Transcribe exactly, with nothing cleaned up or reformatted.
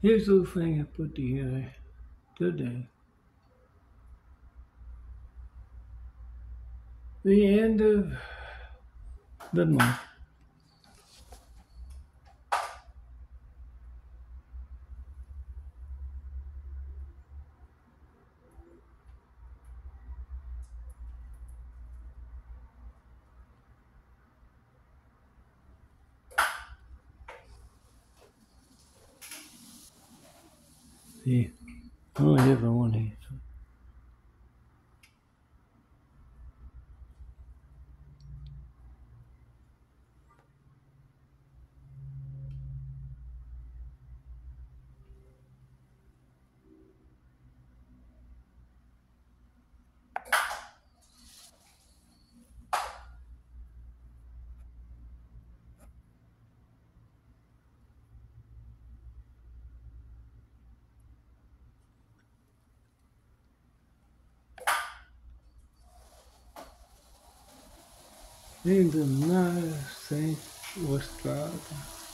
Here's the thing I put together today. The end of the month. See, I only have the one hand. Ainda nada sem mostrar.